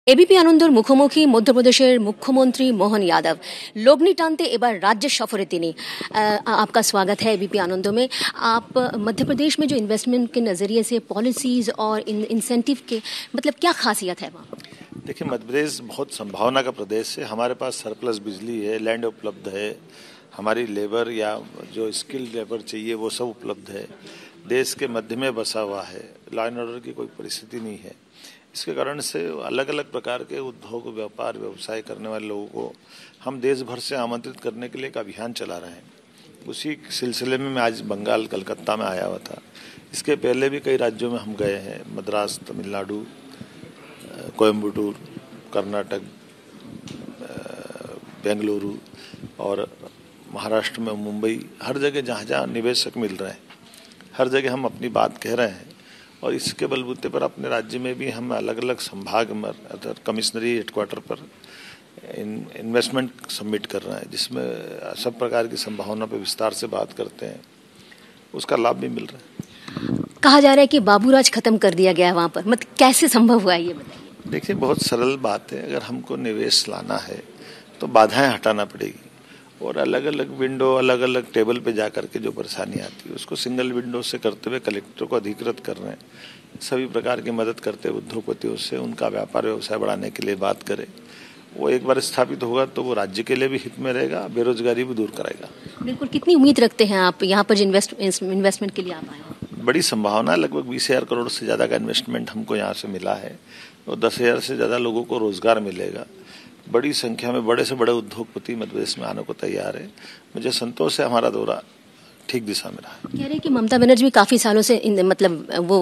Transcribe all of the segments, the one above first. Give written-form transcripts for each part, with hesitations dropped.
ABP আনন্দর মুখোমুখি মধ্যপ্রদেশের মুখ্যমন্ত্রী मोहन यादव। लोगनी टानते एबार राज्य सफरे तिनी। आपका स्वागत है एबीपी आनंदों में। आप मध्य प्रदेश में जो इन्वेस्टमेंट के नजरिए से पॉलिसीज और इंसेंटिव के मतलब क्या खासियत है वहाँ? देखिए, मध्य प्रदेश बहुत संभावना का प्रदेश है। हमारे पास सरप्लस बिजली है, लैंड उपलब्ध है, हमारी लेबर या जो स्किल्ड लेबर चाहिए वो सब उपलब्ध है। देश के मध्य में बसा हुआ है, लॉ एंड ऑर्डर की कोई परिस्थिति नहीं है। इसके कारण से अलग अलग प्रकार के उद्योग, व्यापार, व्यवसाय करने वाले लोगों को हम देश भर से आमंत्रित करने के लिए एक अभियान चला रहे हैं। उसी सिलसिले में मैं आज बंगाल, कलकत्ता में आया हुआ था। इसके पहले भी कई राज्यों में हम गए हैं, मद्रास, तमिलनाडु, कोयम्बटूर, कर्नाटक, बेंगलुरु और महाराष्ट्र में मुंबई। हर जगह जहाँ जहाँ निवेशक मिल रहे हैं, हर जगह हम अपनी बात कह रहे हैं और इसके बलबूते पर अपने राज्य में भी हम अलग अलग संभाग में कमिश्नरी हेडक्वार्टर पर इन्वेस्टमेंट सबमिट कर रहे हैं, जिसमें सब प्रकार की संभावना पर विस्तार से बात करते हैं। उसका लाभ भी मिल रहा है। कहा जा रहा है कि बाबूराज खत्म कर दिया गया है वहाँ पर, मतलब कैसे संभव हुआ है ये बताइए। देखिए, बहुत सरल बात है। अगर हमको निवेश लाना है तो बाधाएं हटाना पड़ेगी और अलग अलग विंडो, अलग अलग टेबल पे जाकर के जो परेशानी आती है उसको सिंगल विंडो से करते हुए कलेक्टर को अधिकृत कर रहे हैं। सभी प्रकार की मदद करते हुए उद्योगपतियों से उनका व्यापार व्यवसाय बढ़ाने के लिए बात करें। वो एक बार स्थापित होगा तो वो राज्य के लिए भी हित में रहेगा, बेरोजगारी भी दूर कराएगा। बिल्कुल। कितनी उम्मीद रखते हैं आप यहाँ पर इन्वेस्टमेंट के लिए आप आए? बड़ी संभावना, लगभग 20,000 करोड़ से ज्यादा का इन्वेस्टमेंट हमको यहाँ से मिला है और 10,000 से ज्यादा लोगों को रोजगार मिलेगा। बड़ी संख्या में बड़े से बड़े उद्योगपति मध्य प्रदेश में आने को तैयार है। मुझे संतोष है, हमारा दौरा ठीक दिशा में रहा है। कह रहे हैं कि ममता बनर्जी भी काफी सालों से मतलब वो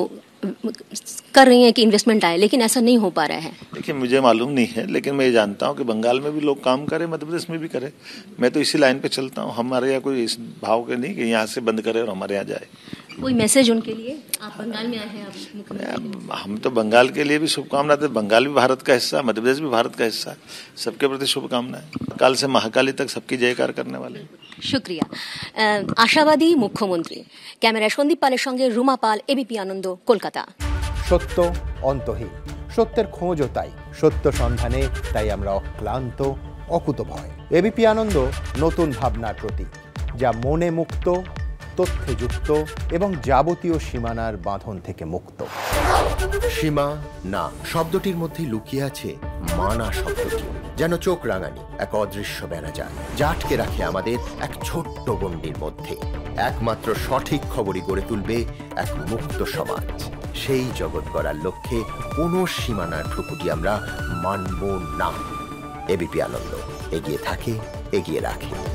कर रही हैं कि इन्वेस्टमेंट आए, लेकिन ऐसा नहीं हो पा रहा है। देखिए, मुझे मालूम नहीं है, लेकिन मैं ये जानता हूँ कि बंगाल में भी लोग काम करें, मध्य प्रदेश में भी करें। मैं तो इसी लाइन पे चलता हूँ। हमारे यहाँ कोई इस भाव के नहीं कि यहाँ से बंद करे और हमारे यहाँ जाए। कोई मैसेज उनके लिए? आप बंगाल में आए हैं, आप हम तो बंगाल के लिए भी शुभकामना देते। बंगाल भी भारत का हिस्सा, मध्य प्रदेश भी भारत का हिस्सा, सबके प्रति शुभकामनाएं। काल से महाकाली तक सबकी जयकार करने वाले। शुक्रिया। आशावादी मुख्यमंत्री। ক্যামেরায় সন্দীপ পালের সঙ্গে রুমা পাল, এবিপি আনন্দ, কলকাতা। সত্য অন্তহীন, সত্যের খোঁজও তাই, সত্য সন্ধানে তাই আমরা অক্লান্ত, অকুতভয়। এবিপি আনন্দ নতুন ভাবনার প্রতীক, যা মনে মুক্ত, তথ্যে যুক্ত এবং যাবতীয় সীমানার বাঁধন থেকে মুক্ত। সীমা না শব্দটির মধ্যে লুকিয়ে আছে মানা শব্দটি, যেন চোখ রাঙানি এক অদৃশ্য বেড়াজাল, যা আটকে রাখে আমাদের এক ছোট্ট গণ্ডির মধ্যে। একমাত্র সঠিক খবরই গড়ে তুলবে এক মুক্ত সমাজ। সেই জগৎ গড়ার লক্ষ্যে কোনো সীমানার ঠুকুটি আমরা মানব না। এবিপি আনন্দ এগিয়ে থাকে, এগিয়ে রাখে।